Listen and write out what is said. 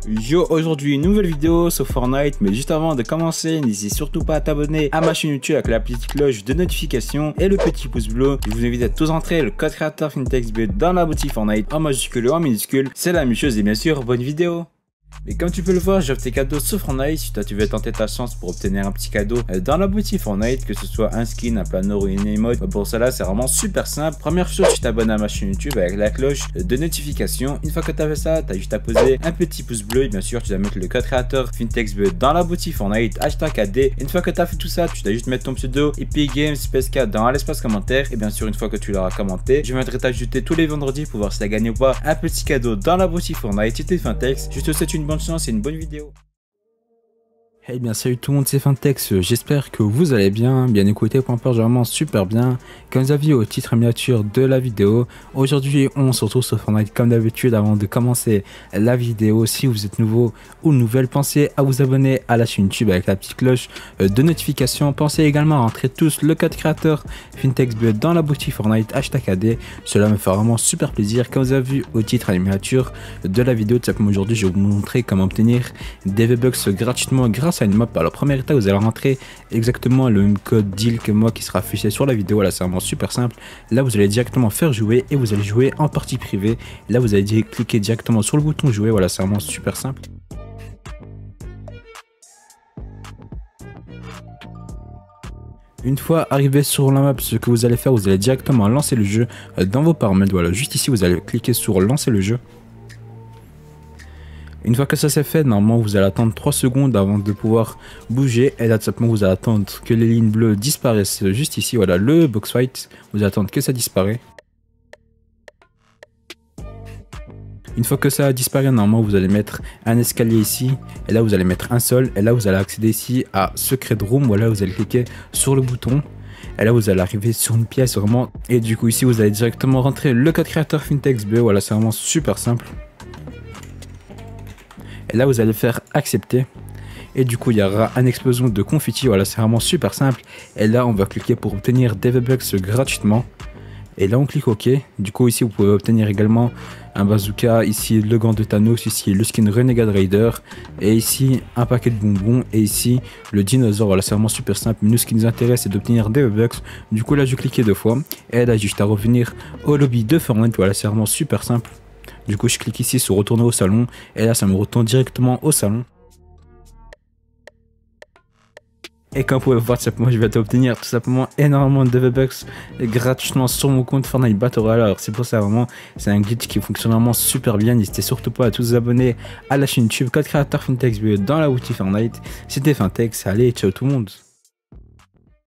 Yo, aujourd'hui une nouvelle vidéo sur Fortnite, mais juste avant de commencer, n'hésitez surtout pas à t'abonner à ma chaîne YouTube avec la petite cloche de notification et le petit pouce bleu. Je vous invite à tous entrer le code créateur FintechsB dans la boutique Fortnite en majuscule ou en minuscule, c'est la même chose et bien sûr, bonne vidéo. Et comme tu peux le voir, j'offre tes cadeaux sur Fortnite. Si toi tu veux tenter ta chance pour obtenir un petit cadeau dans la boutique Fortnite, que ce soit un skin, un planeur ou une emote, pour cela c'est vraiment super simple. Première chose, tu t'abonnes à ma chaîne YouTube avec la cloche de notification. Une fois que tu as fait ça, tu as juste à poser un petit pouce bleu et bien sûr tu dois mettre le code créateur FintechsB dans la boutique Fortnite, hashtag AD. Une fois que tu as fait tout ça, tu dois juste mettre ton pseudo Epic Games PSK dans l'espace commentaire. Et bien sûr, une fois que tu l'auras commenté, je viendrai t'ajouter tous les vendredis pour voir si tu as gagné ou pas un petit cadeau dans la boutique Fortnite. C'était Fintex, je te souhaite une bonne chance et une bonne vidéo. Eh bien salut tout le monde, c'est Fintex, j'espère que vous allez bien écouté, point peur, vraiment super bien. Comme vous avez vu au titre miniature de la vidéo, aujourd'hui on se retrouve sur Fortnite comme d'habitude. Avant de commencer la vidéo, si vous êtes nouveau ou nouvelle, pensez à vous abonner à la chaîne YouTube avec la petite cloche de notification. Pensez également à rentrer tous le code créateur FintechsB dans la boutique Fortnite, hashtag AD, cela me fait vraiment super plaisir. Comme vous avez vu au titre miniature de la vidéo, tout simplement aujourd'hui je vais vous montrer comment obtenir des V-Bucks gratuitement grâce à une map. Alors première étape, vous allez rentrer exactement le même code deal que moi qui sera affiché sur la vidéo. Là c'est vraiment super simple. Là vous allez directement faire jouer et vous allez jouer en partie privée. Là vous allez cliquer directement sur le bouton jouer. Voilà, c'est vraiment super simple. Une fois arrivé sur la map, ce que vous allez faire, vous allez directement lancer le jeu dans vos paramètres. Voilà, juste ici vous allez cliquer sur lancer le jeu. Une fois que ça c'est fait, normalement vous allez attendre 3 secondes avant de pouvoir bouger. Et là tout simplement vous allez attendre que les lignes bleues disparaissent juste ici. Voilà, le box fight, vous allez attendre que ça disparaît. Une fois que ça a disparu, normalement vous allez mettre un escalier ici. Et là vous allez mettre un seul. Et là vous allez accéder ici à Secret Room. Voilà, vous allez cliquer sur le bouton. Et là vous allez arriver sur une pièce vraiment. Et du coup ici vous allez directement rentrer le code créateur FintechsB. Voilà, c'est vraiment super simple. Et là vous allez faire accepter. Et du coup il y aura une explosion de confetti. Voilà, c'est vraiment super simple. Et là on va cliquer pour obtenir des V-Bucks gratuitement. Et là on clique OK. Du coup ici vous pouvez obtenir également un bazooka, ici le gant de Thanos, ici le skin Renegade Raider, et ici un paquet de bonbons, et ici le dinosaure. Voilà, c'est vraiment super simple. Nous ce qui nous intéresse c'est d'obtenir des V-Bucks. Du coup là je clique 2 fois. Et là juste à revenir au lobby de Fortnite. Voilà, c'est vraiment super simple. Du coup je clique ici sur retourner au salon. Et là ça me retourne directement au salon. Et comme vous pouvez voir, tout simplement, je vais obtenir tout simplement énormément de V-Bucks gratuitement sur mon compte Fortnite Battle Royale. Alors c'est pour ça vraiment, c'est un glitch qui fonctionne vraiment super bien. N'hésitez surtout pas à tous vous abonner à la chaîne YouTube, code créateur FintechsB dans la boutique Fortnite. C'était Fintex, allez ciao tout le monde.